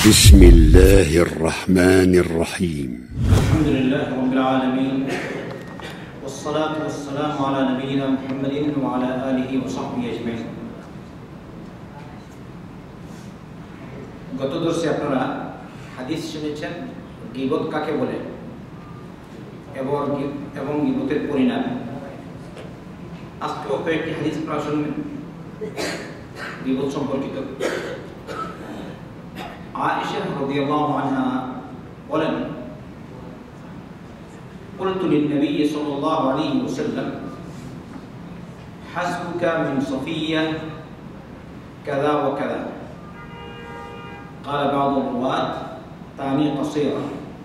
بسم الله الرحمن الرحيم الحمد لله رب العالمين والصلاة والسلام على نبينا محمد وعلى آله وصحبه أجمعين। গত দর্শে আপনারা হাদিস শুনেছেন গীবত কাকে বলে এবং গীবতের পরিণাম। আজকেও কয়েকটি হাদিস আপনারা শুনবেন গীবত সম্পর্কিত। আয়েশা রাদিয়াল্লাহু আনহা বলেন, قلت للنبي صلى الله عليه وسلم حسبك من صفية كذا وكذا. قال بعض الرواة تعني قصيرة،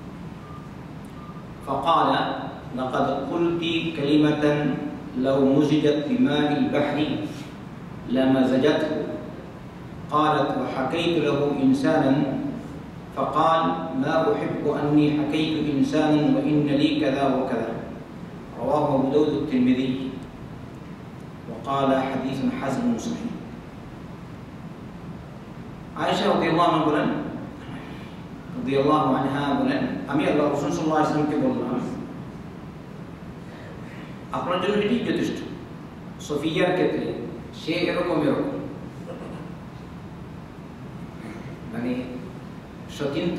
فقال لقد قلت كلمة لو مزجت بماء البحر لمزجته. قالت وحكيت له إنسانا فقال ما أحب أني حكيت إنسانا وإن لي كذا وكذا. رواه أبو داود الترمذي وقال حديث حسن صحيح. عائشة رضي الله عنها বলেন, আমি আল্লাহ রাসূল সাল্লাল্লাহু আলাইহি ওয়াসাল্লামকে বললাম, আপনার জন্য এটি যথেষ্ট। সফিয়ার ক্ষেত্রে সে এরকম মানে সচিন্ত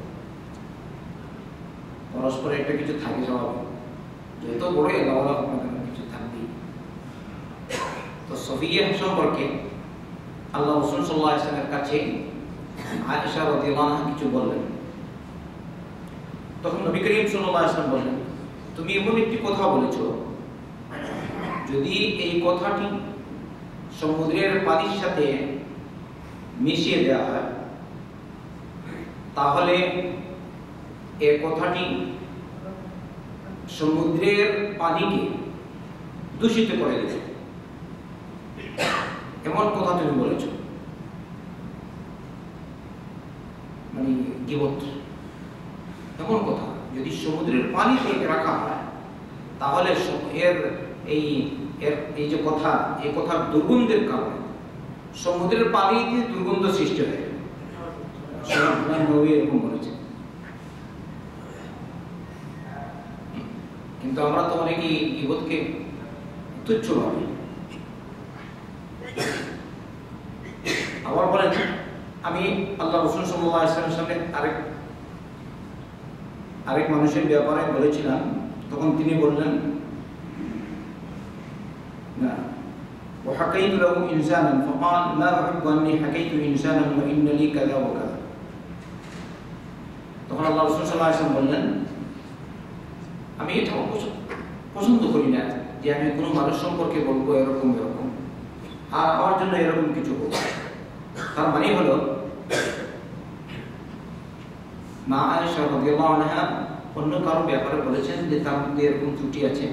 পরস্পর একটা কিছু থাকে স্বভাবে, যত বড় এলাওয়া আপনাদের কিছু থাকবেই। তো সফিয়া সম্পর্কে আল্লাহ রাসূল সাল্লাল্লাহু আলাইহি ওয়াসাল্লামের কাছে আয়েশা রাদিয়াল্লাহু আনহা কিছু বললেন। তখন নবী করিম সাল্লাল্লাহু আলাইহি ওয়াসাল্লাম বললেন, তুমি এমন একটি কথা বলেছো, যদি এই কথাটি সমুদ্রের পানির সাথে মিশিয়ে দেওয়া হয় তাহলে এই কথাটি সমুদ্রের পানিকে দূষিত করে দেবে। এমন কথা তুমি বলেছো, মানে গীবত এমন কথা যদি সমুদ্রের পানিতে রাখা হয় তাহলে এর এই যে কথা, এই কথার দুর্গন্ধের কারণে সমুদ্রের পানিতে দুর্গন্ধ সৃষ্টি হয়। এরকম বলেছে, কিন্তু আমরা তো অনেকে গীবতকে তুচ্ছ ভাবি। আবার বলেন, আমি আল্লাহ রাসূল সাল্লাল্লাহু আলাইহি ওয়াসাল্লামের সামনে আরেক মানুষের ব্যাপারে বলেছিলাম, তখন তিনি বললেন না, وحكيت له إنسانا فقال ما أحب أني حكيت إنسانا وإن لي كذا وكذا. তখন আল্লাহ রাসূল সাল্লাল্লাহু আলাইহি ওয়াসাল্লাম বললেন, আমি এটা পছন্দ করি না যে আমি কোনো মানুষ সম্পর্কে বলবো এরকম আর আমার জন্য এরকম কিছু হবে। তার মানে হলো মা আয়েশা রাদিয়াল্লাহু আনহা অন্য কারো ব্যাপারে বলেছেন যে তার মধ্যে এরকম ত্রুটি আছে।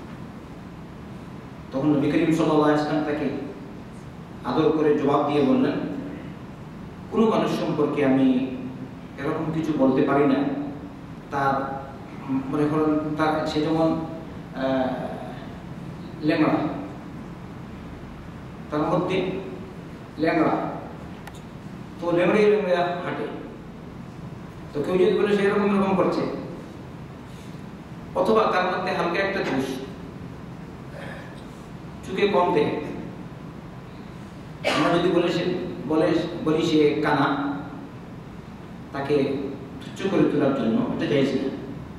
তখন নবী করিম সাল্লাল্লাহু আলাইহি ওয়াসাল্লাম তাকে আদর করে জবাব দিয়ে বললেন, কোনো মানুষ সম্পর্কে আমি এরকম কিছু বলতে পারি না। তার মনে করেন সে যেমন ল্যাংড়া, তার মধ্যে ল্যাংড়া, তো ল্যাংড়া হাঁটে, তো কেউ যদি বলে সে এরকম করছে, অথবা তার মধ্যে হালকা একটা দোষ, চুকে কম দেখে, আমরা যদি বলি সে কানা, তাকে তুচ্ছ করে তোলার জন্য এটা চাইছি না।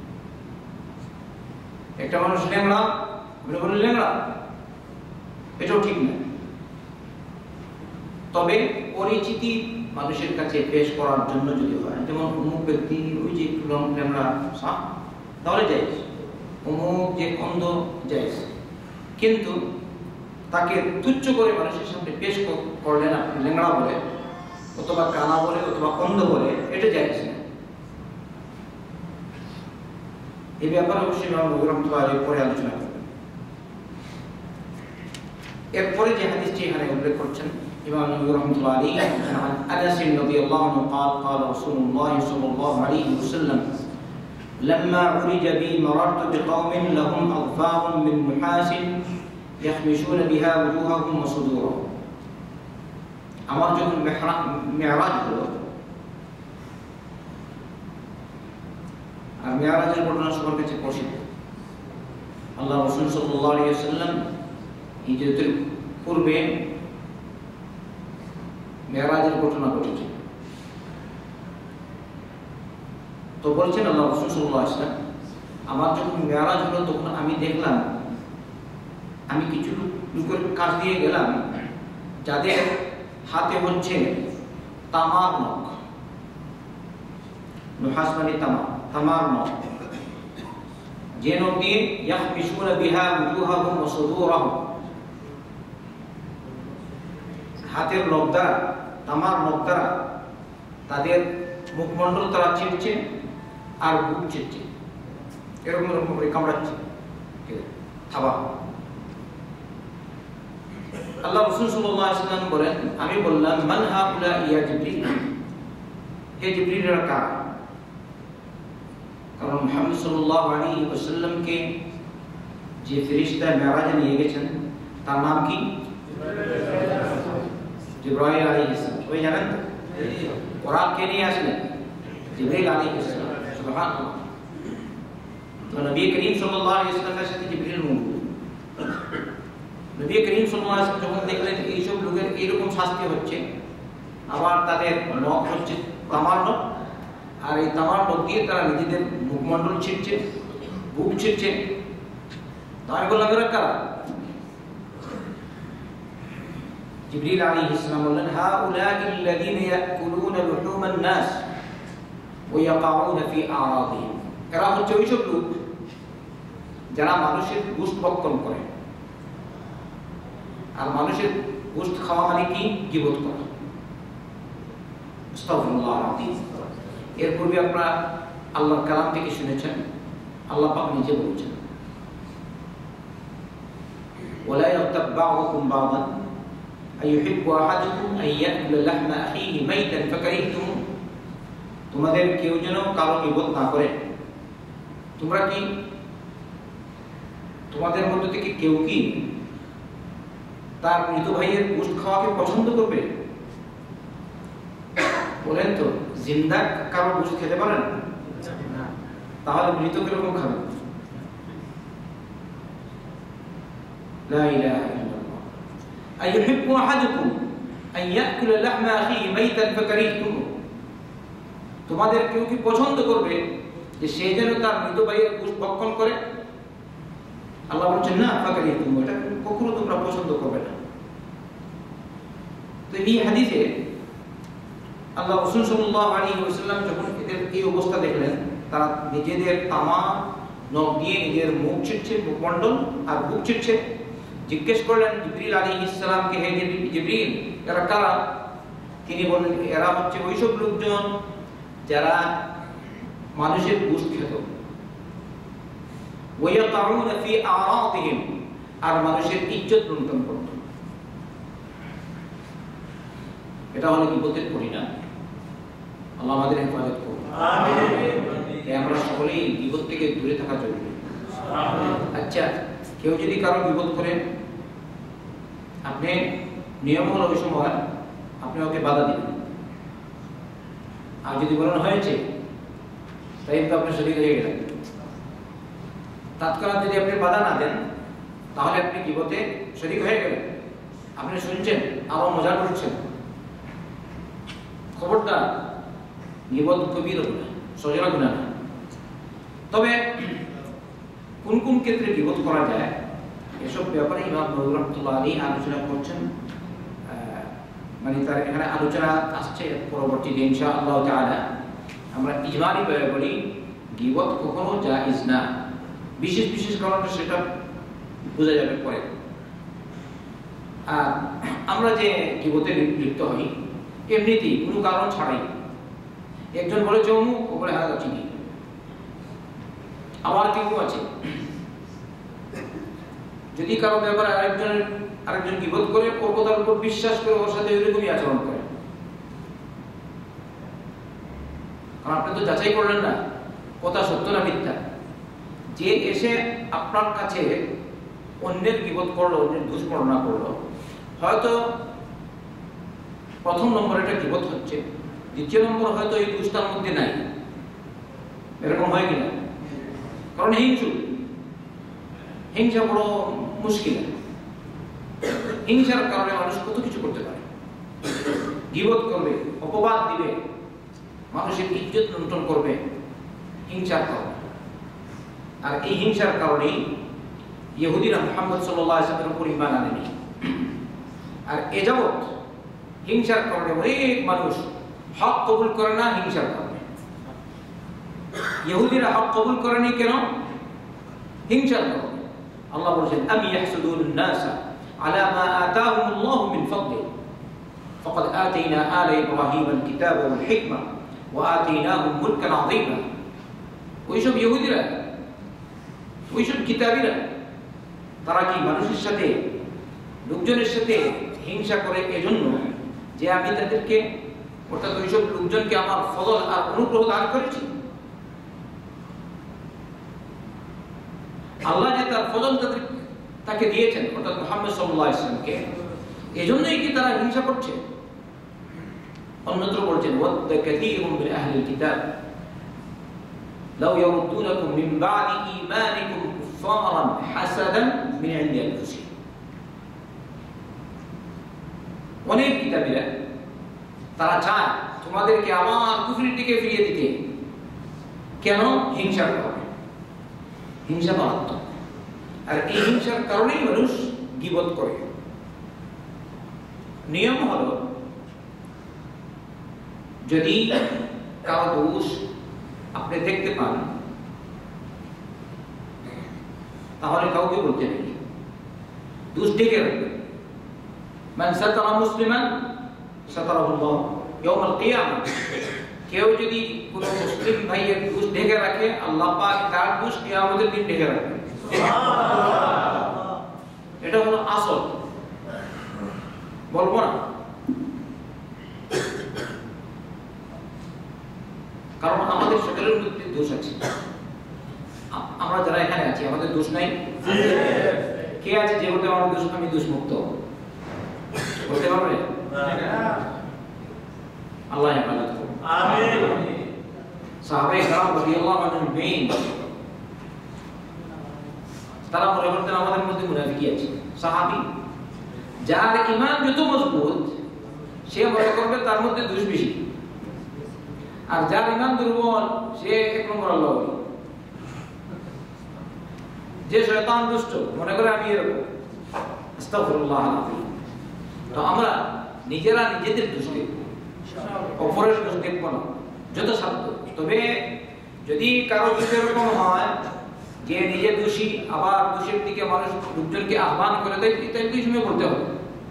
একটা মানুষ ল্যাংড়া, বলে ল্যাংড়া, এটাও ঠিক না। তবে পরিচিতি মানুষের কাছে পেশ করার জন্য যদি হয়, যেমন অমুক ব্যক্তি ওই যে একটু ল্যাংড়া তাহলে যাইজ, অমুক যে অন্ধ যাইজ, কিন্তু তাকে তুচ্ছ করে মানুষের সামনে পেশ করলেন আপনি ল্যাংড়া বলে, অথবা কানা বলে, অথবা অন্ধ বলে, এটা যাইজ না। এই ব্যাপারে অবশ্যই ইমাম নববী রাহমাতুল্লাহি আলাইহি পরে আলোচনা করবেন। এরপরে যে হাদিসটি এখানে উল্লেখ করছেন ইমাম নববী রাহমাতুল্লাহি আলাইহি, আনাস রাদিয়াল্লাহু আনহু قال قال رسول الله صلى الله عليه وسلم لما عرج بي مررت بقوم لهم أظفار من نحاس يخمشون بها وجوههم وصدورهم. আমার যখন মেরাজ হলো আর মেরাজের ঘটনা সবার কাছে প্রসিদ্ধ। আল্লাহ রাসূল সাল্লাল্লাহু আলাইহি ওয়াসাল্লাম হিজরতের পূর্বে মেরাজের ঘটনা ঘটেছে। তো বলছেন আল্লাহ রাসূল সাল্লাল্লাহু আলাইহি ওয়াসাল্লাম, আমার যখন মেরাজ হলো তখন আমি দেখলাম, আমি কিছু লোকের কাছ দিয়ে গেলাম যাদের হাতে হচ্ছে তামার নখ, নুহাস মানে তামার নখ, যে নখ দিয়ে ইয়াহমিশুনা বিহা উজুহাহুম ওয়া সুদুরাহুম, হাতের নখ দ্বারা, তামার নখ দ্বারা তাদের মুখমণ্ডল তারা চিরছে আর বুক চিরছে, এরকম এরকম করে কামড়াচ্ছে থাবা। আল্লাহ রাসূল সাল্লাল্লাহু আলাইহি ওয়াসাল্লাম বলেন, আমি বললাম মান হাউলা ইয়া জিবরিল, হে জিবরিল এরা কারা? কারণ মুহাম্মদ সাল্লাল্লাহু আলাইহি ওয়াসাল্লামকে যে ফেরেশতা মেরাজে নিয়ে গেছেন তার নাম কি? জিবরাইল আলাইহিস সালাম। ওই জানেন তো কোরআন কে নিয়ে আসলেন? জিবরাইল আলাইহিস সালাম। সুবহানাল্লাহ। তো নবী করিম সাল্লাল্লাহু আলাইহি ওয়াসাল্লামের সাথে জিবরাইল মৌজুদ। নবী করিম সাল্লাল্লাহু আলাইহি ওয়াসাল্লাম যখন দেখলেন এইসব লোকের এইরকম শাস্তি হচ্ছে, আবার তাদের নখ হচ্ছে তামার নখ, আর এই তামার নখ দিয়ে তারা নিজেদের মুখমণ্ডল ছিটছে, বুক ছিটছে, তো আমি বললাম এরা কারা? জিবরিল আলাইহিস সালাম বললেন, হাউলাইল্লাযীনা ইয়াকুলুনা লুহুমান নাস ওয়া ইয়াকাউনা ফি আরাদিহিম, এরা হচ্ছে ওইসব লোক যারা মানুষের গোশত ভক্ষণ করে। আর মানুষের গোশত খাওয়া মানে কি? গীবত করা। আস্তাগফিরুল্লাহ আল-আযীম। এর পূর্বে আপনারা আল্লাহর কালাম থেকে শুনেছেন, আল্লাহ পাক নিজে বলেছেন, ওয়ালা ইয়াগতাব বা'দুকুম বা'দান আইয়ুহিব্বু আহাদুকুম আন ইয়াকুলা লাহমা আখিহি মাইতান ফাকারিহতুম, তোমাদের কেউ যেন কারো গীবত না করে। তোমরা কি, তোমাদের মধ্য থেকে কেউ কি তার মৃত ভাইয়ের গোশত খাওয়াকে পছন্দ করবে? বলেন তো, জিন্দা কারো গোশত খেতে পারেন? তাহলে মৃত কিরকম খাবেন? লা ইলাহা ইল্লাল্লাহ। আইয়ুহিব্বু আহাদুকুম আন ইয়াকুলা লাহমা আখিহি মাইতান ফাকারিহতুম, তোমাদের কেউ কি পছন্দ করবে যে সে যেন তার মৃত ভাইয়ের গোশত ভক্ষণ করে? আল্লাহ বলছেন না, ফাকারিহতুম, এটা কখনো তোমরা পছন্দ করবে না। তো এই হাদিসে আল্লাহ রাসূল সাল্লাল্লাহু আলাইহি ওয়াসাল্লাম যখন এদের এই অবস্থা দেখলেন, তারা নিজেদের তামা নখ দিয়ে নিজের মুখ ছিটছে, মুখমণ্ডল আর বুক ছিটছে, জিজ্ঞেস করলেন জিবরিল আলাইহিস সালামকে, হে জিবরিল এরা কারা? তিনি বললেন এরা হচ্ছে ওইসব লোকজন যারা মানুষের গোশত খেত, ওয়া ইয়াতাউনা ফি আরাদিহিম, আর মানুষের ইজ্জত লুণ্ঠন করত। এটা হলো গীবতের পরিণাম। আল্লাহ আমাদের হেফাজত করুন, আমিন। আমরা সকলেই গীবত থেকে দূরে থাকা জরুরি। আচ্ছা, কেউ যদি কারো গীবত করে, আপনি নিয়ম হলো ওই সময় আপনি ওকে বাধা দিবেন, আর যদি বলেন হয়েছে তাই তো আপনি শরীর হয়ে গেলেন। তৎক্ষণাৎ যদি আপনি বাধা না দেন তাহলে আপনি গীবতে শরীক হয়ে গেলেন। আপনি শুনছেন, আরো মজা করছেন। খবরদার, গীবত কবিরা গুনাহ, সজরা গুনাহ না। তবে কোন কোন ক্ষেত্রে গীবত করা যায় এসব ব্যাপারে ইমাম নববী রাহমাতুল্লাহ আলাইহি আলোচনা করছেন। মানে তার এখানে আলোচনা আসছে পরবর্তীতে ইনশাআল্লাহ তাআলা। আমরা ইজমালি ভাবে বলি, গীবত কখনো জায়েজ না। বিশেষ বিশেষ কারণে সেটা বোঝা যাবে পরে। আর আমরা যে গীবতে লিপ্ত হই এমনিতেই কোনো কারণ ছাড়াই, একজন বলেছে অমুক, ও বলে হ্যাঁ চিনি। আবার কেউ আছে যদি কারো ব্যাপারে আরেকজন গীবত করে, ওর কথার উপর বিশ্বাস করে ওর সাথে এরকমই আচরণ করে। কারণ আপনি তো যাচাই করলেন না কথা সত্য না মিথ্যা। যে এসে আপনার কাছে অন্যের গীবত করলো, অন্যের দোষ বর্ণনা করলো, হয়তো প্রথম নম্বর এটা গীবত হচ্ছে, দ্বিতীয় নম্বর হয়তো এই দোষটার মধ্যে নাই। এরকম হয় কিনা? কারণ হিংসা বড় মুশকিল। হিংসার কারণে মানুষ কত কিছু করতে পারে, গীবত করবে, অপবাদ দিবে, মানুষের ইজ্জত লুণ্ঠন করবে হিংসার কারণে। আর এই হিংসার কারণেই ইহুদিরা মুহাম্মদ সাল্লাল্লাহু আলাইহি ওয়াসাল্লামের উপর ঈমান আনেনি। আর এযাবৎ হিংসার কারণে অনেক মানুষ হক কবুল করে না, হিংসার কারণে। ইহুদিরা হক কবুল করেনি কেন? হিংসার কারণে। আল্লাহ বলেছেন, আম ইয়াহসুদুন নাসা আলা মা আতাহুমুল্লাহু মিন ফাদলিহি ফাকাদ আতাইনা আলা ইব্রাহিমাল কিতাবা ওয়াল হিকমা ওয়া আতাইনাহুম মুলকান আযীমা। ওইসব ইহুদিরা, ওইসব কিতাবীরা, তারা কি মানুষের সাথে, লোকজনের সাথে হিংসা করে এজন্য যে আমি তাদেরকে, অর্থাৎ ওইসব লোকজনকে আমার ফজল আর অনুগ্রহ দান করেছি। আল্লাহ যে তার ফজল তাকে দিয়েছেন, অর্থাৎ মুহাম্মদ সাল্লাল্লাহু আলাইহি ওয়াসাল্লামকে, এজন্যই কি তারা হিংসা করছে? অন্যত্র বলছেন, ওয়াদ্দা কাসীরুম মিন আহলিল কিতাব লাউ ইয়ারুদ্দুনাকুম মিন বা'দি ঈমানিকুম কুফফারান হাসাদান মিন ইনদি আনফুসিহিম। অনেক কিতাবীরা তারা চায় তোমাদেরকে আবার কুফরির দিকে ফিরিয়ে দিতে। কেন? হিংসার কারণে। হিংসা মারাত্মক। আর এই হিংসার কারণেই মানুষ গীবত করে। নিয়ম হলো, যদি কারো দোষ আপনি দেখতে পান, তাহলে কাউকে বলতে নেই, দোষ ঢেকে রাখবেন। মান সাতারা মুসলিমান সাতারাহুল্লাহ ইয়াউমাল কিয়ামা। কেউ যদি কোনো মুসলিম ভাইয়ের দোষ ঢেকে রাখে, আল্লাহ পাক তার দোষ কিয়ামতের দিন ঢেকে রাখবেন। এটা হলো আসল, বলবো না। কারণ আমাদের সকলের মধ্যে দোষ আছে। আমরা যারা এখানে আছি, আমাদের দোষ নাই? কে আছে যে বলতে আমার দোষ, আমি দোষমুক্ত? বলতে পারবে? আল্লাহ হেফাজত করুন। আমিন। সাহাবায়ে কেরাম রাদিয়াল্লাহু আনহুম তারা মনে করতেন আমাদের মধ্যে মুনাফিকি আছে। সাহাবী যার ঈমান যত মজবুত, সে মনে করবে তার মধ্যে দোষ বেশি। আর যার ঈমান দুর্বল, সে এক নম্বর আল্লাহ ওলি। যে শয়তান দুষ্ট, মনে করে আমি এরকম। আস্তাগফিরুল্লাহ আল-আযীম। তো আমরা নিজেরা নিজেদের দোষ দেখব, অপরের দোষ দেখব না যত সাধ্য। তবে যদি কারো কিছু এরকম হয় যে নিজে দোষী, আবার দোষের দিকে মানুষ লোকজনকে আহ্বান করে দেয়, তাই দুই সময় বলতে হবে।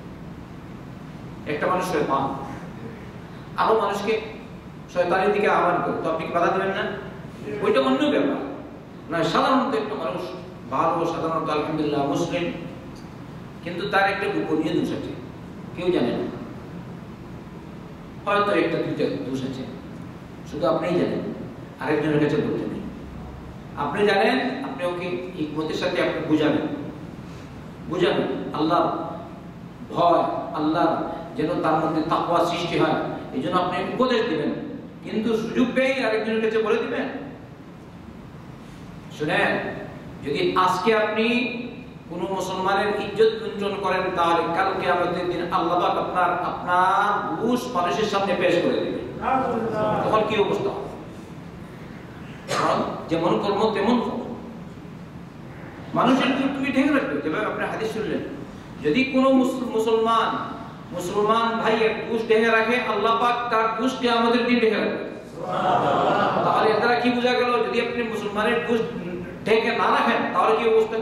একটা মানুষ শয়তান, আরো মানুষকে শয়তানের দিকে আহ্বান করে, তো আপনি কি বাধা দেবেন না? ওইটা অন্য ব্যাপার। না, সাধারণত একটা মানুষ ভালো, সাধারণত আলহামদুলিল্লাহ মুসলিম, কিন্তু তার একটা গোপনীয় দোষ আছে, কেউ জানে না। হয়তো একটা দুইটা দোষ আছে, শুধু আপনিই জানেন, আরেকজনের কাছে বলতে নেই। আপনি জানেন, আপনি ওকে হিকমতের সাথে আপনি বুঝাবেন, আল্লাহ ভয়, আল্লাহ যেন তার মধ্যে তাকওয়া সৃষ্টি হয়, এই জন্য আপনি উপদেশ দিবেন। কিন্তু সুযোগ পেয়ে আরেকজনের কাছে বলে দিবেন। শুনেন, যদি আজকে আপনি কোন মুসলমানের ইজ্জত লুণ্ঠন করেন, তাহলে কালকে আমাদের দিন আল্লাহ পাক আপনার দোষ মানুষের সামনে পেশ করে দিবেন। তখন কি অবস্থা? কারণ যেমন কর্ম তেমন ফল। মানুষের দোষ তুমি ঢেকে রাখবে। যেভাবে আপনি হাদিস শুনলেন, যদি কোনো মুসলমান ভাইয়ের দোষ ঢেকে রাখে, আল্লাহ পাক তার দোষকে আমাদের দিন ঢেকে রাখবে। তাহলে এর দ্বারা কি বোঝা গেল? যদি আপনি মুসলমানের দোষ ঢেকে না রাখেন, তাহলে কি অবস্থা?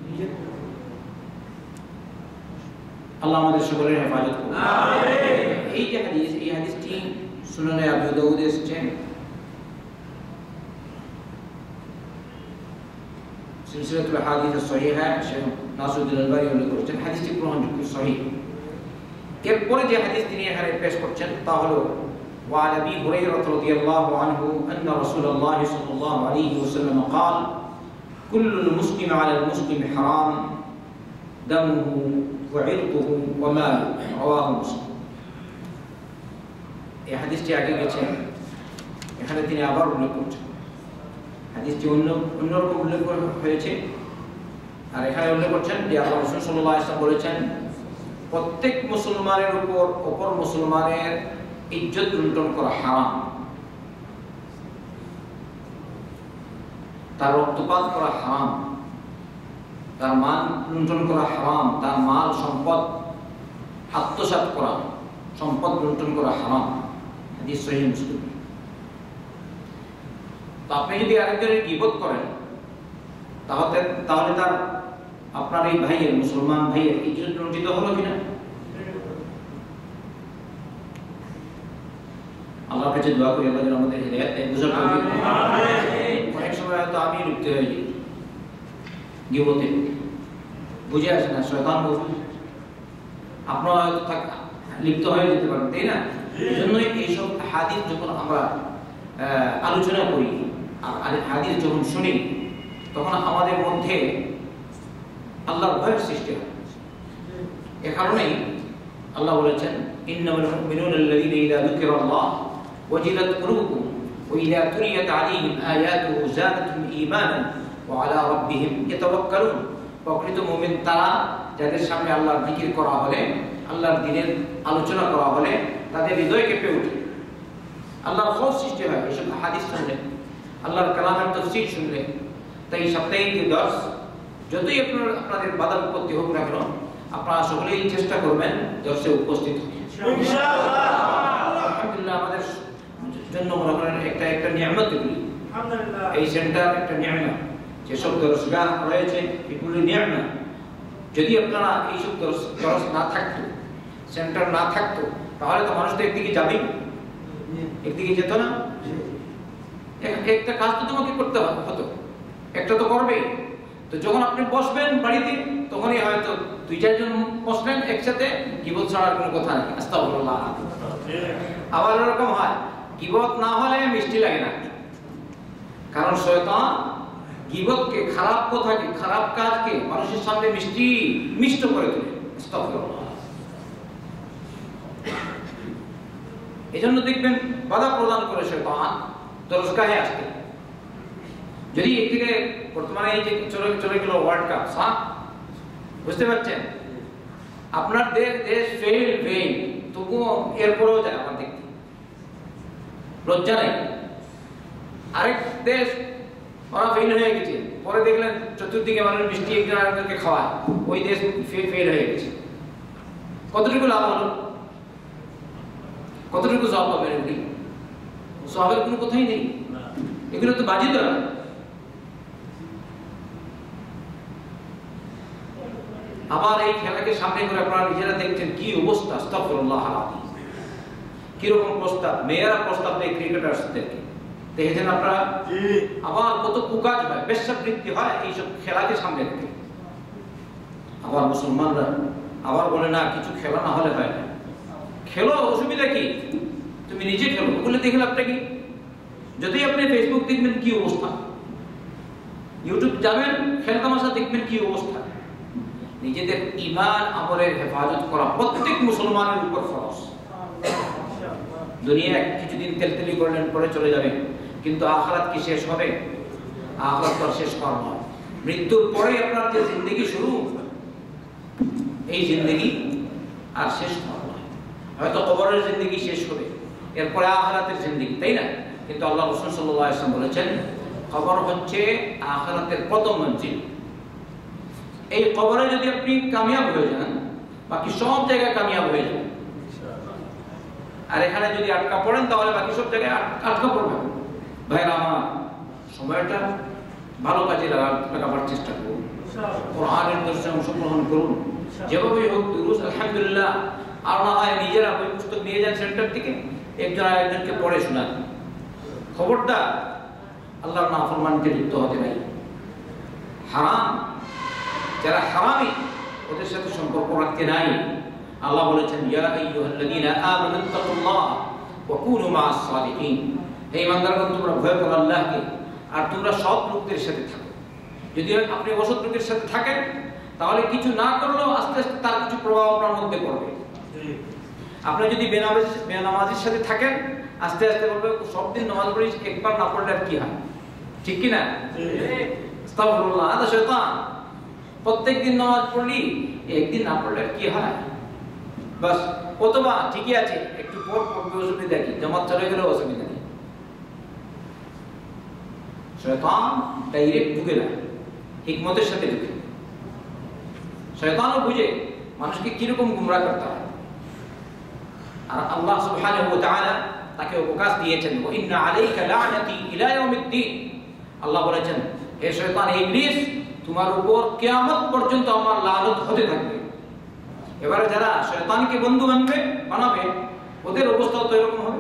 আল্লাহ আমাদের সকলের হেফাজত করুন। আমিন। এই যে হাদিস, এই হাদিসটি সুনানে আবু দাউদে এসেছে, সিলসিলাতুল হাদিস সহিহা, শেখ নাসিরুদ্দিন আলবানী উল্লেখ করেছেন, হাদিসটি গ্রহণযোগ্য, সহিহ। এরপরে যে হাদিস তিনি এখানে পেশ করছেন তা হলো, وعن أبي هريرة رضي الله عنه أن رسول الله صلى الله عليه وسلم قال كل المسلم على المسلم حرام دمه وعرضه وماله رواه مسلم। এই হাদিসটি আগে গেছে, এখানে তিনি আবার উল্লেখ করছেন। হাদিসটি অন্যরকম উল্লেখ হয়েছে। আর এখানে উল্লেখ করছেন যে আল্লাহ রাসূল সাল্লাল্লাহু আলাইহি ওয়াসাল্লাম বলেছেন, প্রত্যেক মুসলমানের উপর অপর মুসলমানের ইজ্জত লুণ্ঠন করা হারাম, তার রক্তপাত করা হারাম, তার মান লুণ্ঠন করা হারাম, তার মাল সম্পদ আত্মসাৎ করা, সম্পদ লুণ্ঠন করা হারাম। হাদিস সহিহ মুসলিম। তো আপনি যদি আরেকজনের গীবত করেন তাহলে তার আপনার এই ভাইয়ের, মুসলমান ভাইয়ের ইজ্জত লুণ্ঠিত হলো কিনা? আল্লাহর কাছে দোয়া করি আল্লাহ যেন আমাদের হিদায়াত দেয়, বুঝার তৌফিক দেয়। অনেক সময় হয়তো আমি লিপ্ত হয়ে যাই গীবতে, বুঝে আসে না, শয়তান বলবে, আপনারা হয়তো লিপ্ত হয়ে যেতে পারেন, তাই না? এই জন্যই এইসব হাদিস যখন আমরা আলোচনা করি আর হাদিস যখন শুনি, তখন আমাদের মধ্যে আল্লাহর ভয়ের সৃষ্টি হয়। এ কারণেই আল্লাহ বলেছেন, ইন্নামাল মুমিনুনা আল্লাযীনা ইযা যুকিরাল্লাহ ওয়াজিলাত কুলুবুহুম ওয়া ইযা তুলিয়াত আলাইহিম আয়াতুহু যাদাতুহুম ঈমানান ওয়া আলা রাব্বিহিম ইয়াতাওয়াক্কালুন। প্রকৃত মুমিন তারা যাদের সামনে আল্লাহর জিকির করা হলে, আল্লাহর দ্বীনের আলোচনা করা হলে তাদের হৃদয় কেঁপে ওঠে, আল্লাহর খৌফ সৃষ্টি হয় এসব হাদিস শুনলে, আল্লাহর কালামের তাফসীর শুনলে। তাই সাপ্তাহিক দর্স যতই আপনাদের বাধা বিপত্তি হোক না কেন, আপনারা সকলেই চেষ্টা করবেন দর্শে উপস্থিত হতে। ইনশাআল্লাহ। আলহামদুলিল্লাহ, আমাদের জন্য মনে করেন একটা নিয়ামত এগুলি। আলহামদুলিল্লাহ, এই সেন্টার একটা নিয়ামত। যেসব দর্শগাহ রয়েছে এগুলি নিয়ামত। যদি আপনারা এইসব দর্শ না থাকতো, সেন্টার না থাকতো, তাহলে তো মানুষ তো একদিকে যাবেই, একদিকে যেত না। একটা কাজ তো তোমাকে করতে হতো, একটা তো করবেই। তো যখন আপনি বসবেন বাড়িতে, তখনই হয়তো 2-4 জন বসলেন একসাথে, গীবত ছাড়ার কোনো কথা নেই। আস্তাগফিরুল্লাহ। আবার এরকম হয়, গীবত না হলে মিষ্টি লাগে না, কারণ শয়তান গীবতকে, খারাপ কথাকে, খারাপ কাজকে মানুষের সামনে মিষ্ট করে তোলে। আস্তাগফিরুল্লাহ। এজন্য দেখবেন বাধা প্রদান করে শয়তান দরজগাহে আসতে। যদি একদিকে বর্তমানে এই যে চলে গেল ওয়ার্ল্ড কাপ, বুঝতে পারছেন, আপনার দেশ ফেল, তবুও এরপরেও যায় আমার দেখতে লজ্জা নেই। আরেক দেশ ওরা ফেল হয়ে গেছে, পরে দেখলেন চতুর্দিকে মানুষ মিষ্টি একজন আরেকজনকে খাওয়ায়, ওই দেশ ফেল হয়ে গেছে। কতটুকু লাভ হলো? কতটুকু সওয়াব পাবেন? এগুলি সওয়াবের কোনো কথাই নেই, এগুলো তো বাজি ধরা। আবার এই খেলাকে সামনে করে আপনারা নিজেরা দেখছেন কি অবস্থা। আস্তাগফিরুল্লাহ আলাইহি, কিরকম প্রস্তাব, মেয়েরা প্রস্তাব দেয় ক্রিকেটারসদেরকে, দেখেছেন আপনারা? আবার কত কুকাজ হয়, বেশ্যাবৃত্তি হয় এইসব খেলাকে সামনে রেখে। আবার মুসলমানরা আবার বলে না, কিছু খেলা না হলে হয় না। খেলো, অসুবিধা কি? তুমি নিজে খেলো, ওগুলো দেখে লাভটা কি? যদি আপনি ফেসবুক দেখবেন কি অবস্থা, ইউটিউব যাবেন খেলতামাশা দেখবেন কি অবস্থা। নিজেদের ঈমান আমলের হেফাজত করা প্রত্যেক মুসলমানের উপর ফরজ। দুনিয়া কিছুদিন তেলতেলি করলেন, পরে চলে যাবেন, কিন্তু আখিরাত কি শেষ হবে? আখিরাত তো শেষ হওয়ার নয়। মৃত্যুর পরে আপনার যে জিন্দেগি শুরু, এই জিন্দেগি আর শেষ হওয়ার নয়। হয়তো কবরের জিন্দেগি শেষ হবে, এরপরে আখিরাতের জিন্দেগি, তাই না? কিন্তু আল্লাহ রাসূল সাল্লাল্লাহু আলাইহি ওয়াসাল্লাম বলেছেন, কবর হচ্ছে আখিরাতের প্রথম মঞ্জিল। এই কবরে যদি আপনি কামিয়াব হয়ে যান, বাকি সব জায়গায় কামিয়াব হয়ে যান। আর এখানে যদি আটকা পড়েন, তাহলে বাকি সব জায়গায় আটকা পড়বেন। ভাইরা আমার, সময়টা ভালো কাজে লাগাবার চেষ্টা করুন, কোরআনের দর্শনে অংশগ্রহণ করুন, যেভাবেই হোক দুরুস আলহামদুলিল্লাহ। আর না হয় নিজেরা বই পুস্তক নিয়ে যান সেন্টার থেকে, একজন আরেকজনকে পড়ে শোনান। খবরদার আল্লাহর নাফরমানিতে লিপ্ত হতে নাই। হারাম, যারা হারামি ওদের সাথে সম্পর্ক রাখতে নাই। আল্লাহ বলেছেন, ইয়া আইয়ুহাল্লাযীনা আমানু তাকুল্লাহ ওয়া কুনু মা'আস সাদিকিন। হে ইমানদারগণ, তোমরা ভয় করো আল্লাহকে, আর তোমরা সৎ লোকদের সাথে থাকো। যদি আপনি অসৎ লোকের সাথে থাকেন, তাহলে কিছু না করলেও আস্তে আস্তে তার কিছু প্রভাব আপনার মধ্যে পড়বে। আপনি যদি বেনামাজির সাথে থাকেন, আস্তে আস্তে বলবে সব দিন নামাজ পড়ি, একবার না পড়লে আর কি হয়? ঠিক কি না? আস্তাগফিরুল্লাহ, আদা শয়তান। প্রত্যেকদিন নামাজ পড়লি, একদিন না পড়লে কি হয়? বাস, অথবা ঠিকই আছে একটু পর পড়বে, অসুবিধা কি? জামাত চলে গেলে অসুবিধা নেই। শয়তান ডাইরেক্ট ঢুকে না, হিকমতের সাথে ঢুকে। শয়তানও বুঝে মানুষকে কিরকম গুমরাহ করতে হয়। আর আল্লাহ সুবহানাহু ওয়া তাআলা তাকে অবকাশ দিয়েছেন, ওয়া ইন্না আলাইকা লা'নাতি ইলা ইয়াউমিদ্দিন। আল্লাহ বলেছেন, হে শয়তান, হে ইবলিস, তোমার উপর কিয়ামত পর্যন্ত আমার লানত হতে থাকবে। এবারে যারা শয়তানকে বন্ধু বানাবে ওদের অবস্থা তো এরকম হবে।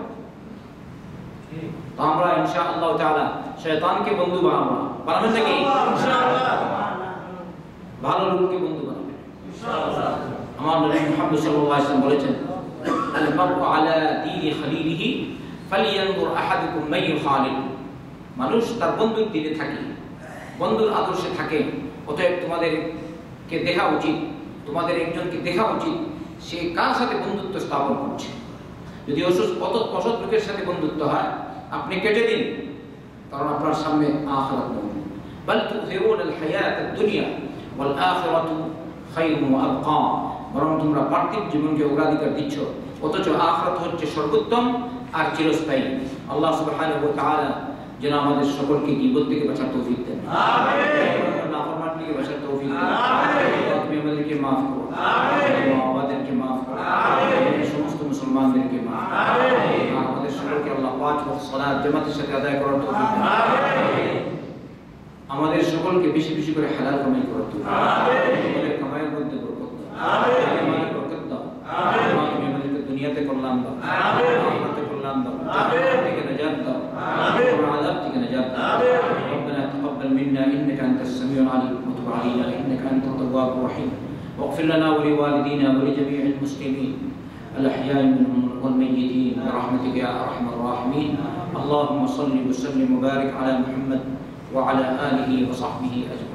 তো আমরা ইনশাআল্লাহ তাআলা শয়তানকে বন্ধু বানাবো না। বানাবেন নাকি? ইনশাআল্লাহ। ভালো লোককে বন্ধু বানাবেন ইনশাআল্লাহ। আমার নবী মুহাম্মদ সাল্লাল্লাহু আলাইহি ওয়াসাল্লাম বলেছেন, আল মারউ আলা দীনি খলিলিহি ফালইয়ানজুর আহাদুকুম মান ইউখালিল। মানুষ তার বন্ধুর দিনে থাকে, বন্ধুর আদর্শে থাকে। অতএব তোমাদেরকে দেখা উচিত, তোমাদের একজনকে দেখা উচিত সে কার সাথে বন্ধুত্ব স্থাপন করছে। যদি অসৎ লোকের সাথে বন্ধুত্ব হয়, আপনি কেটে দিন, কারণ আপনার সামনে আখিরাত নেই। বাল তুযিরুনাল হায়াতাদ দুনিয়া ওয়াল আখিরাতু খায়রুন ওয়া আবকা। বরং তোমরা পার্থিব জীবনকে অগ্রাধিকার দিচ্ছ, অথচ আখিরাত হচ্ছে সর্বোত্তম আর চিরস্থায়ী। আল্লাহ সুবহানাহু ওয়া তাআলা যেন আমাদের সকলকে গীবত থেকে বাঁচার তৌফিক দেন। আমিন। নাফরমান থেকে বাঁচার তৌফিক দেন। আমিন। তুমি আমাদেরকে মাফ করো। আমিন। আমাদেরকে মাফ করো। আমিন। সমস্ত মুসলমানদেরকে মাফ করো। আমিন। আমাদের সকলকে আল্লাহ পাঁচ ওয়াক্ত সালাত জামাতের সাথে আদায় করার তৌফিক দেন। আমিন। আমাদের সকলকে বেশি বেশি করে হালাল কামাই করার তৌফিক দেন। আমিন। আমাদের কামাইয়ের মধ্যে বরকত দাও। আমিন। আমাদের বরকত দাও। আমিন। তুমি আমাদেরকে দুনিয়াতে কল্যাণ দাও। আমিন। আখিরাতে কল্যাণ দাও। আমিন। থেকে নাজাত দাও। আমিন। আযাব থেকে নাজাত দাও। আমিন। ربنا تقبل منا انك انت السميع العليم وتب علينا انك انت التواب الرحيم واغفر لنا ولوالدينا ولجميع المسلمين الاحياء منهم والميتين برحمتك يا ارحم الراحمين. اللهم صل وسلم وبارك على محمد وعلى اله وصحبه اجمعين.